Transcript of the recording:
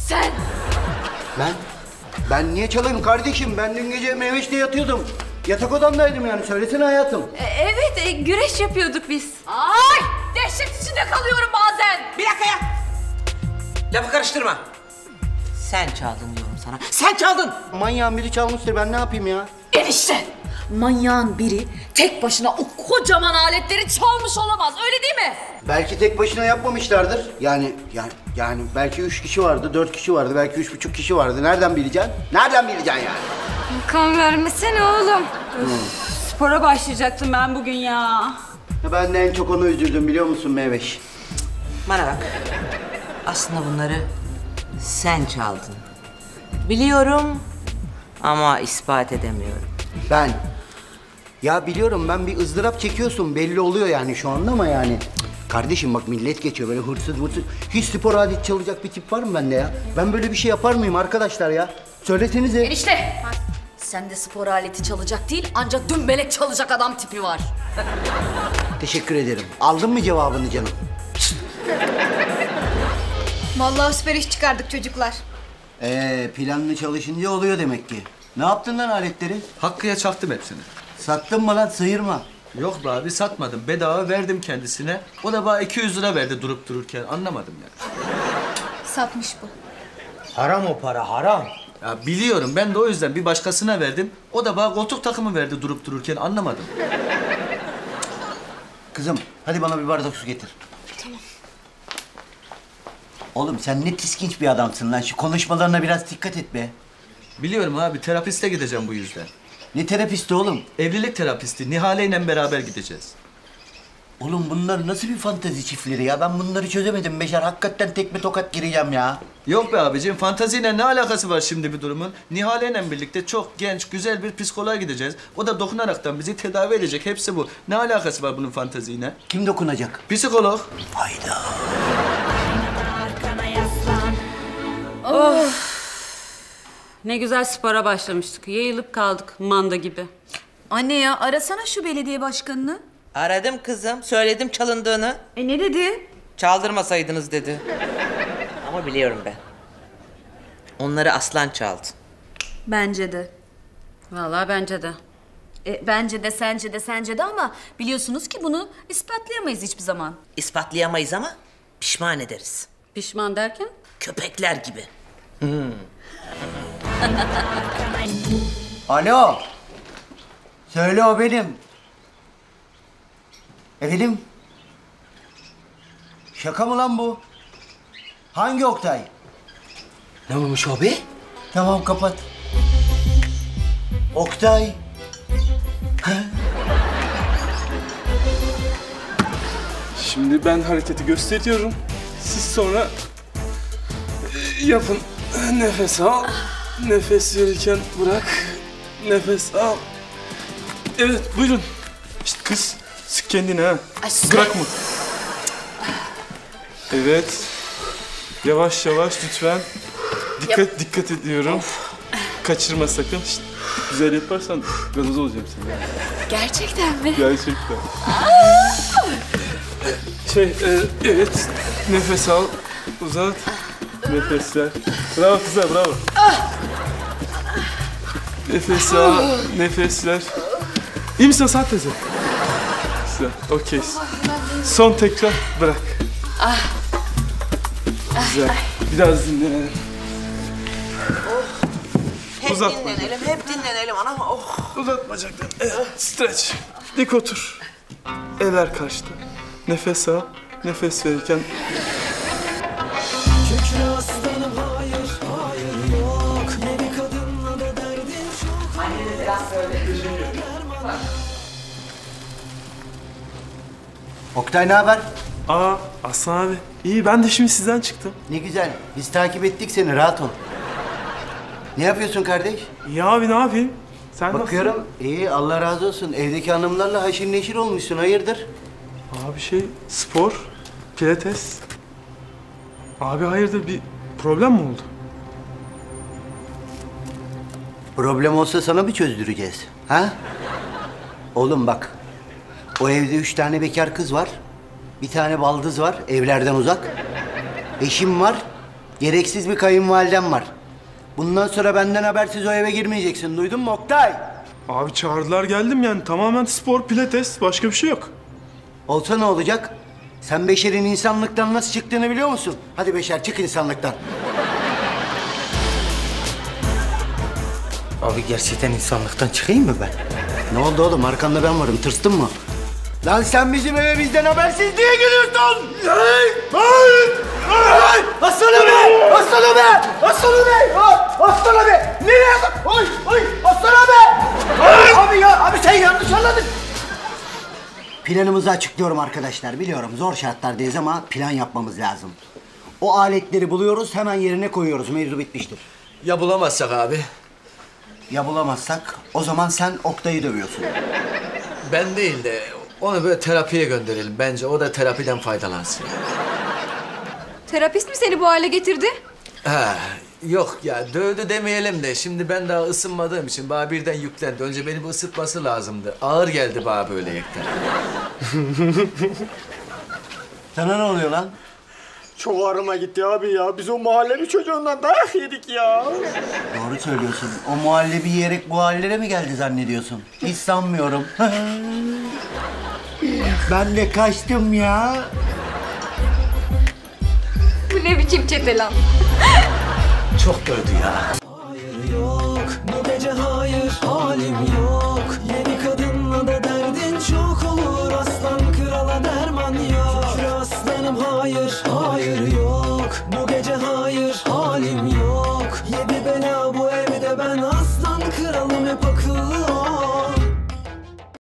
Sen! Ben niye çalayım kardeşim? Ben dün gece Meyveş'te yatıyordum. Yatak odamdaydım yani. Söylesene hayatım. Evet, güreş yapıyorduk biz. Ay! Dehşet içinde kalıyorum bazen. Bir dakika ya. Lafı karıştırma. Sen çaldın diyorum sana. Sen çaldın. Manyağın biri çalmıştır. Ben ne yapayım ya? Enişte! Manyağın biri tek başına o kocaman aletleri çalmış olamaz, öyle değil mi? Belki tek başına yapmamışlardır. Yani belki 3 kişi vardı, 4 kişi vardı, belki 3,5 kişi vardı. Nereden bileceksin? Nereden bileceksin yani? Kan vermesene oğlum. Spora başlayacaktım ben bugün ya. Ben de en çok onu üzüldüm biliyor musun Meyveş? Bana bak. Aslında bunları sen çaldın. Biliyorum ama ispat edemiyorum. Ya biliyorum ben bir ızdırap çekiyorsun belli oluyor yani şu anda ama yani. Kardeşim bak millet geçiyor böyle hırsız. Hiç spor alet çalacak bir tip var mı bende ya? Ben böyle bir şey yapar mıyım arkadaşlar ya? Söylesenize. Enişte! Sende spor aleti çalacak değil, ancak dümbelek çalacak adam tipi var. Teşekkür ederim. Aldın mı cevabını canım? Vallahi süper iş çıkardık çocuklar. Planlı çalışınca oluyor demek ki. Ne yaptın lan aletleri? Hakkı'ya çaktım hepsini. Sattın mı lan sıyırma? Yok be abi satmadım. Bedava verdim kendisine. O da bana 200 lira verdi durup dururken. Anlamadım yani. Satmış bu. Haram o para, haram. Ya biliyorum ben de o yüzden bir başkasına verdim. O da bana koltuk takımı verdi durup dururken. Anlamadım. Kızım hadi bana bir bardak su getir. Tamam. Oğlum sen ne tiskinç bir adamsın lan. Şu konuşmalarına biraz dikkat et be. Biliyorum abi terapiste gideceğim bu yüzden. Ne terapisti oğlum? Evlilik terapisti. Nihale ile beraber gideceğiz. Oğlum bunlar nasıl bir fantezi çiftleri ya? Ben bunları çözemedim Beşer. Hakikaten tekme tokat gireceğim ya. Yok be abicim fantaziyle ne alakası var şimdi bir durumun? Nihale ile birlikte çok genç, güzel bir psikoloğa gideceğiz. O da dokunaraktan bizi tedavi edecek. Hepsi bu. Ne alakası var bunun fantaziyle? Kim dokunacak? Psikolog. Hayda. Ne güzel spora başlamıştık. Yayılıp kaldık manda gibi. Anne ya, arasana şu belediye başkanını. Aradım kızım. Söyledim çalındığını. Ne dedi? Çaldırmasaydınız dedi. Ama biliyorum ben. Onları aslan çaldı. Bence de. Vallahi bence de. Bence de, sence de, sence de ama biliyorsunuz ki bunu ispatlayamayız hiçbir zaman. İspatlayamayız ama pişman ederiz. Pişman derken? Köpekler gibi. Alo. Söyle o benim. Efendim? Şaka mı lan bu? Hangi Oktay? Ne olmuş abi? Tamam kapat. Oktay. Şimdi ben hareketi gösteriyorum. Siz sonra yapın. Nefes al. Nefes verirken bırak. Nefes al. Evet buyurun. İşte kız sık kendini ha. Bırakma. Evet. Yavaş yavaş lütfen. Dikkat ediyorum. Kaçırma sakın. İşte, güzel yaparsan gazoz olacağım sana. Gerçekten mi? Gerçekten. Evet. Nefes al. Uzat. Nefes ver. Bravo kızlar, bravo. Nefes al. Nefes ver. İyi misin Saat teyze? Güzel. Okey. Son tekrar bırak. Güzel. Biraz dinlenelim. Hep Uzatma. hep dinlenelim anam. Oh. Uzat bacaklarını. Evet. Stretch. Dik otur. Eller karşıda. Nefes al. Nefes verirken Oktay ne haber? Aslan abi. İyi ben de şimdi sizden çıktım. Ne güzel. Biz takip ettik seni. Rahat ol. Ne yapıyorsun kardeş? İyi abi ne yapayım? Sen Bakıyorum. İyi Allah razı olsun. Evdeki hanımlarla haşir neşir olmuşsun. Hayırdır? nasılsın? Abi spor, pilates. Abi hayırdır bir problem mi oldu? Problem olsa sana mı çözdüreceğiz? Ha? Oğlum bak. O evde 3 tane bekar kız var. Bir tane baldız var. Evlerden uzak. Eşim var. Gereksiz bir kayınvalidem var. Bundan sonra benden habersiz o eve girmeyeceksin. Duydun mu Oktay? Abi çağırdılar geldim yani. Tamamen spor, pilates. Başka bir şey yok. Olsa ne olacak? Sen Beşer'in insanlıktan nasıl çıktığını biliyor musun? Hadi Beşer çık insanlıktan. Abi gerçekten insanlıktan çıkayım mı ben? Ne oldu oğlum? Arkanda ben varım. Tırstın mı? Lan sen bizim eve bizden habersiz diye geliyorsun! Aslanım be! Aslanım be! Aslanım be! Aslanım be! Nereye? Oy! Oy! Aslanım be! Abi ya! Abi sen yanlış anladın. Planımızı açıklıyorum arkadaşlar. Biliyorum zor şartlardayız ama plan yapmamız lazım. O aletleri buluyoruz, hemen yerine koyuyoruz. Mevzu bitmiştir. Ya bulamazsak abi? Ya bulamazsak o zaman sen Oktay'ı dövüyorsun. Ben değil de onu böyle terapiye gönderelim. Bence o da terapiden faydalansın. Terapist mi seni bu hale getirdi? Ha, yok ya dövdü demeyelim de şimdi ben daha ısınmadığım için bana birden yüklendi. Önce beni bir ısıtması lazımdı. Ağır geldi bana böyle yekten. Sana ne oluyor lan? Çok ağrıma gitti abi ya. Biz o mahallenin çocuğundan dayak yedik ya. Doğru söylüyorsun. O muhallebi yiyerek bu hallere mi geldi zannediyorsun? Hiç sanmıyorum. Ben de kaçtım ya. Bu ne biçim çete lan? Çok dövdü ya. Yok bu gece hayır halim yok. Yeni kadınla da derdin çok olur. Aslan krala derman yok. Şükrü aslanım hayır hayır yok.